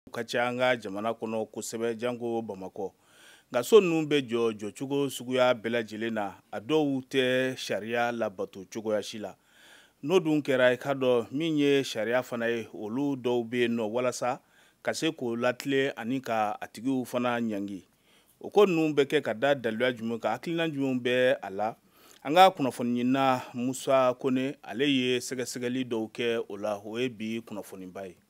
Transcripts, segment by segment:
ka ca an ka jamana kɔnɔ kosɛbɛ janko Bamakɔ. Nka so ninnu bɛ jɔ cogo suguya bɛɛ lajɛlen na, a dɔw tɛ sariya labato cogoya si la. N'o dun kɛra i ka dɔn min ye sariya fana ye, olu dɔw bɛ yen nɔ walasa ka se k'o latilen ani ka a tigiw fana ɲangi. O ko ninnu bɛ kɛ ka da daluya jumɛn kan, hakilina jumɛn bɛ a la. An ka kunnafoni ɲinina Musa Kone, ale ye sɛgɛsɛgɛli dɔw kɛ o la, o ye bi kunnafoniba ye.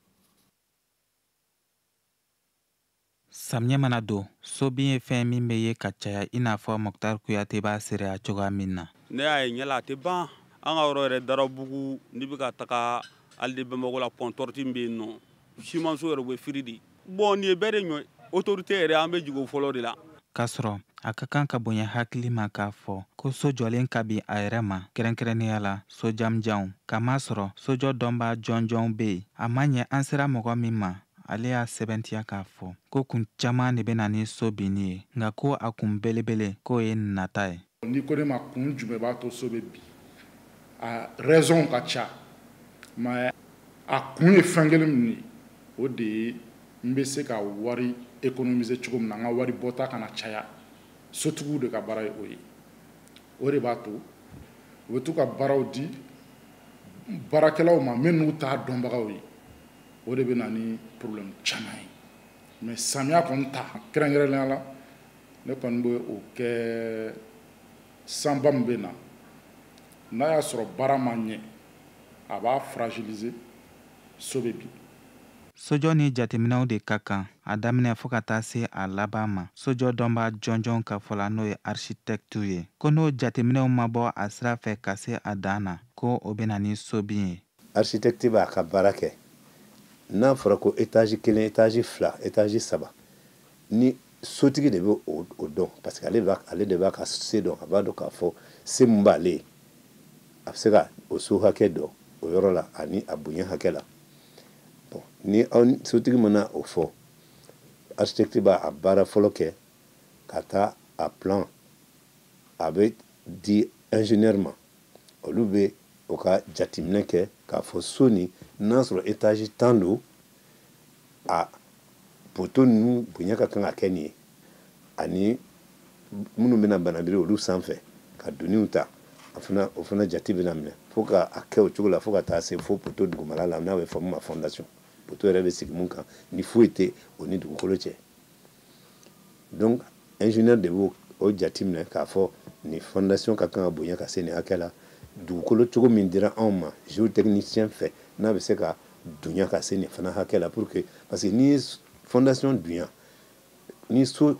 Samiyɛ mana don, sobin ye fɛn min bɛ ye ka caya i n'a fɔ Moktar Kuyate b'a seereya cogoya min na. Ne y'a ye ɲɛla a tɛ ban an ka yɔrɔ yɛrɛ Darabugu n'i bɛ ka taga hali Bamakɔ la pont tortue bɛ yen nɔ simanso yɛrɛ bɛ firi de. Bon nin ye bɛɛ de ɲɔ autorité yɛrɛ an bɛ jigin o fɔlɔ de la. K'a sɔrɔ a ka kan ka bonya hakili ma k'a fɔ ko so jɔlen ka bin a yɛrɛ ma kɛrɛnkɛrɛnnenya la sojamjanw, kamasɔrɔ sojɔ dɔnbaa jɔnjɔnw bɛ yen. A ma ɲɛ an sera mɔgɔ min ma, ale y'a sɛbɛntiya k'a fɔ ko kun caman de bɛ na ni so binni ye, nka ko a kun belebele k'o ye nata ye. N'i ko ne ma kun jumɛn b'a to so bɛ bin, a raison ka ca, mais a kun ye fɛn kelen min ye, o de ye n bɛ se ka wari économiser cogo min na, n ka wari bɔta kana caya, sotigiw de ka baara ye o ye. O de b'a to u bɛ to ka baaraw di baarakɛlaw ma min n'u t'a dɔnbagaw ye. O de bɛ na ni problème caman ye. Mais samiya kɔni ta kɛrɛnkɛrɛnnenya la, ne kɔni bɛ o kɛ sanba min bɛ na, n'a y'a sɔrɔ baara ma ɲɛ, a b'a fragiliser, so bɛ bin. Sojɔ ni jateminɛw de ka kan, a daminɛ fo ka taa se a laban ma. Sojɔ dɔnbaa jɔnjɔn ka fɔla n'o ye architecte ye, ko n'o jateminɛw ma bɔ a sira fɛ ka se a dan na, ko o bɛ na ni sobin ye. Architecte b'a ka baara kɛ, n'a fɔra ko étage 1, étage 2, étage 3, ni sotigi de bɛ o dɔn parce que ale de b'a ka se dɔn, a b'a dɔn k'a fɔ se min b'ale ye, a bɛ se ka o so hakɛ dɔn o yɔrɔ la ani a bonya hakɛ la. Bon, ni sotigi mana o fɔ, architecte b'a a baara fɔlɔ kɛ ka taa a plan, a bɛ di ingénieur ma, olu bɛ o ka jateminɛ kɛ k'a fɔ so ni n'a sɔrɔ étage 10 don, a poto ninnu bonya ka kan ka kɛ nin ye, ani minnu bɛna banabiri olu sanfɛ ka doniw ta, o fana jate bɛna minɛ fo ka a kɛ o cogo la fo ka taa se fo poto dugumala la n'a bɛ fɔ min ma fondation. Poto yɛrɛ bɛ sigi mun kan ni foyi tɛ o ni dugukolo cɛ. Donc ingénieur de b'o jate minɛ k'a fɔ ni fondation ka kan ka bonya ka se nin hakɛ la, dugukolo cogo min dira anw ma géotechnicien fɛ n'a bɛ se ka dunya ka se nin fana hakɛ la pour que parce que ni fondation dunya ni so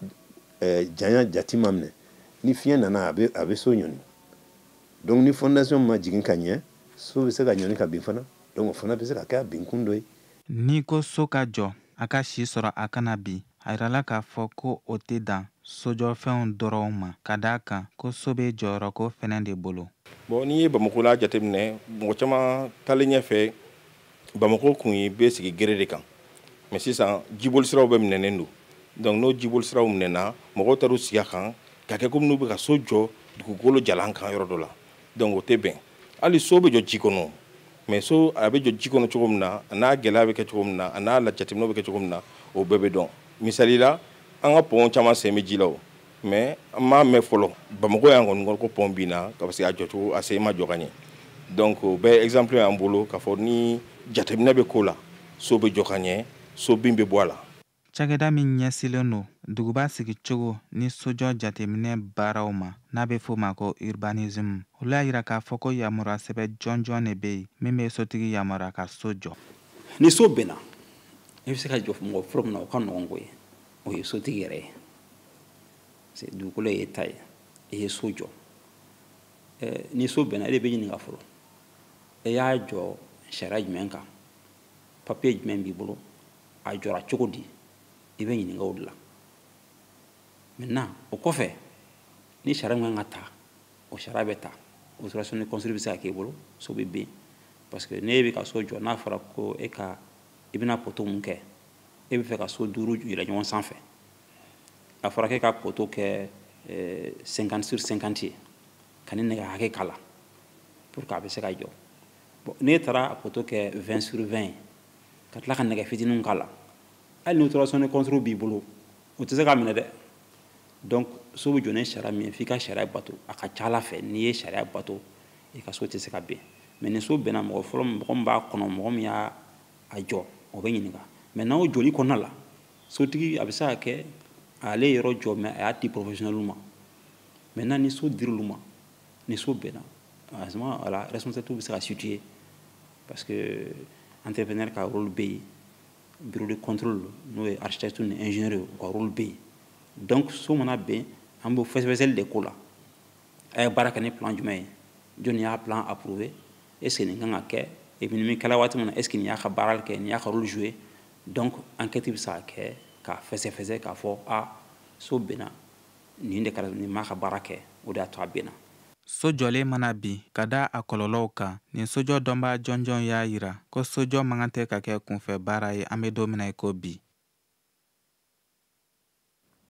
janya jati ma minɛ ni fiɲɛ nana a bɛ so ɲɔni. Donc ni fondation ma jigin ka ɲɛ, so bɛ se ka ɲɔni ka bin fana, donc o fana bɛ se ka kɛ a bin kun dɔ ye. N'i ko so ka jɔ a ka si sɔrɔ a kana bin, a yirala k'a fɔ ko o tɛ dan sojɔfɛnw dɔrɔn ma, ka d'a kan ko so bɛ jɔyɔrɔko fɛnɛ de bolo. Bon n'i ye Bamako la jateminɛ, mɔgɔ caman taalen ɲɛfɛ Bamako kun ye bɛ sigi gere de kan, mais sisan jiboli siraw bɛ minɛnen don. Donc n'o jiboli siraw minɛna, mɔgɔw taar'u sigi a kan ka kɛ komi n'u bɛ ka so jɔ dugukolo jalan kan yɔrɔ dɔ la. Donc o tɛ bɛn. Hali so bɛ jɔ ji kɔnɔ, mais so a bɛ jɔ ji kɔnɔ cogo min na, a n'a gɛlɛya bɛ kɛ cogo min na, a n'a jateminɛw bɛ kɛ cogo min na, o bɛɛ bɛ dɔn. Misali la, an ka pont caman sen bɛ ji la o, mais an m'a mɛn fɔlɔ Bamako y'an kɔni kɔrɔ ko pont binna parce que a jɔcogo a sen ma jɔ ka ɲɛ. Donc o bɛɛ exemple y'an bolo k'a fɔ ni jateminɛ bɛ ko la, so bɛ jɔ ka ɲɛ, so bin bɛ bɔ a la. Cakɛda min ɲɛsilen don duguba sigicogo ni sojɔ jateminɛ baaraw ma n'a bɛ f'o ma ko urbanisme, olu y'a yira k'a fɔ ko yamaruya sɛbɛn jɔnjɔn de bɛ yen min bɛ sotigi yamaruya ka so jɔ. Ni so bɛnna i bɛ se ka jɔ mɔgɔ fɔlɔ min na o ka nɔgɔn ko ye, o ye sotigi yɛrɛ ye. C'est dugukolo ye ta ye, i ye so jɔ. Ni so bɛnna e de bɛ ɲininka fɔlɔ, e y'a jɔ sariya jumɛn kan, papiye jumɛn b'i bolo, a jɔra cogo di, i bɛ ɲininka o de la. Maintenant o kɔfɛ ni sariya min kan ka ta, o sariya bɛ ta, autorisation de construire bɛ se ka k'i bolo, so bɛ bin. Parce que n'e bɛ ka so jɔ n'a fɔra ko i bɛna poto mun kɛ, e bɛ fɛ ka so 5 yɛlɛ ɲɔgɔn sanfɛ, a fɔra k'e ka poto kɛ 50 sur 50 ye, ka ni nɛgɛ hakɛ k'a la pour que a bɛ se ka jɔ. Bon n'e taara a poto kɛ 20 sur 20 ye, ka tila ka nɛgɛ fitininw k'a la, hali ni autorisation de construire b'i bolo o tɛ se k'a minɛ dɛ. Donc so bɛ jɔ ni sariya min ye f'i ka sariya bato. A ka ca Ala fɛ n'i ye sariya bato i ka so tɛ se ka ben. Mais ni so bɛnna mɔgɔ fɔlɔ mɔgɔ min b'a kɔnɔ mɔgɔ min y'a jɔ o bɛ ɲininka. Maintenant o jɔli kɔnɔna la sotigi a bɛ se ka kɛ ale ye yɔrɔ jɔ mais a y'a di professionnel ma. Maintenant ni so dir'olu ma ni so bɛnna à ce moment la responsabilité bɛ se ka situer parce que entrepreneur ka rôle bɛ yen, bureau de contrôle n'o ye architecte ni ingénieur ye u ka rôle bɛ yen. Donc so mana bɛn an b'o fɛsɛfɛsɛli de ko la. A ye baara kɛ ni plan jumɛn ye jɔnni y'a plan approuvé est ce que nin kan ka kɛ et puis nin bɛ kɛla waati min na est ce que nin y'a ka baara kɛ nin y'a ka rôle joué. Donc enquête bɛ se ka kɛ k'a fɛsɛfɛsɛ k'a fɔ so bɛnna nin de kɛra nin m'a ka baara kɛ o de y'a to a bɛnna. So jɔlen mana bin ka da a kɔlɔlɔw kan nin sojɔ dɔnbaa jɔnjɔn y'a yira ko sojɔ man kan tɛ ka kɛ kunfɛ baara ye an bɛ don min na i ko bi.